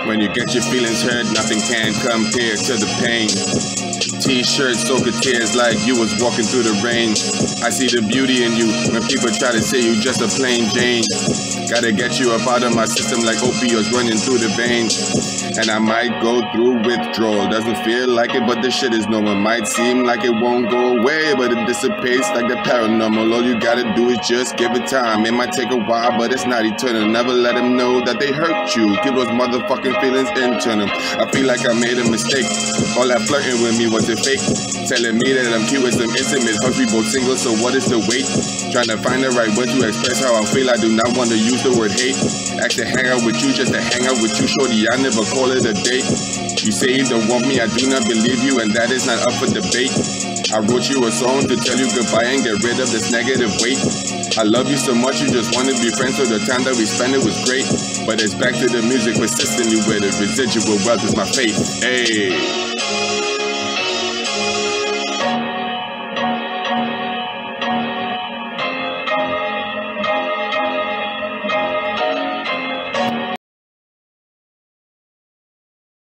When you get your feelings hurt, nothing can compare to the pain. T-shirt soak of tears like you was walking through the rain. I see the beauty in you when people try to say you just a plain Jane. Gotta get you up out of my system like opioids running through the veins. And I might go through withdrawal. Doesn't feel like it, but this shit is normal. Might seem like it won't go away, but it dissipates like the paranormal. All you gotta do is just give it time. It might take a while, but it's not eternal. Never let them know that they hurt you. Keep those motherfucking feelings internal. I feel like I made a mistake. All that flirting with me, was it fake? Telling me that I'm cute with some intimate hugs. We both single, so what is the wait? Trying to find the right word to express how I feel. I do not want to use the word hate. Ask to hang out with you just to hang out with you, shorty. I never call it a date. You say you don't want me, I do not believe you, and that is not up for debate. I wrote you a song to tell you goodbye and get rid of this negative weight. I love you so much, you just want to be friends, so the time that we spent it was great. But it's back to the music persistently, where the residual wealth is my fate. Hey.